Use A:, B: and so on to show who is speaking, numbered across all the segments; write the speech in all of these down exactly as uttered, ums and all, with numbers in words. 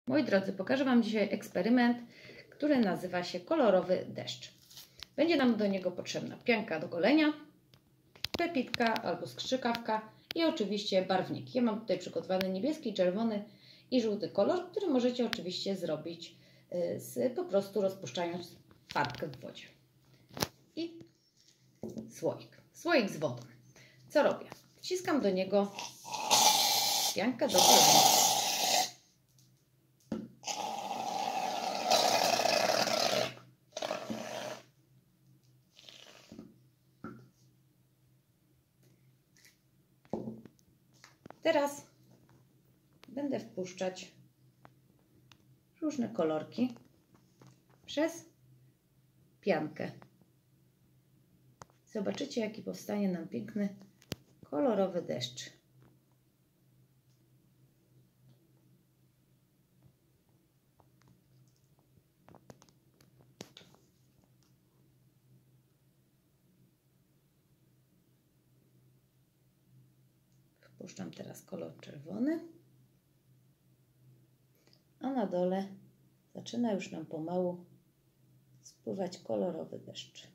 A: Moi drodzy, pokażę Wam dzisiaj eksperyment, który nazywa się kolorowy deszcz. Będzie nam do niego potrzebna pianka do golenia, pepitka albo strzykawka i oczywiście barwniki. Ja mam tutaj przygotowany niebieski, czerwony i żółty kolor, który możecie oczywiście zrobić z, po prostu rozpuszczając farbkę w wodzie. I słoik. Słoik z wodą. Co robię? Wciskam do niego piankę do golenia. Teraz będę wpuszczać różne kolorki przez piankę. Zobaczycie, jaki powstanie nam piękny, kolorowy deszcz. Wpuszczam teraz kolor czerwony, a na dole zaczyna już nam pomału spływać kolorowy deszcz.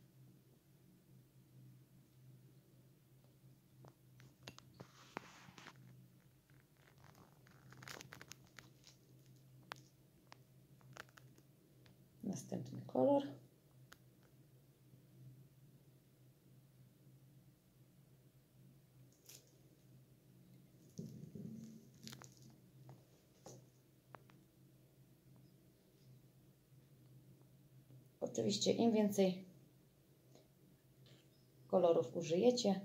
A: Następny kolor. Oczywiście im więcej kolorów użyjecie,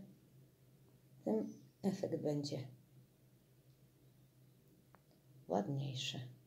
A: tym efekt będzie ładniejszy.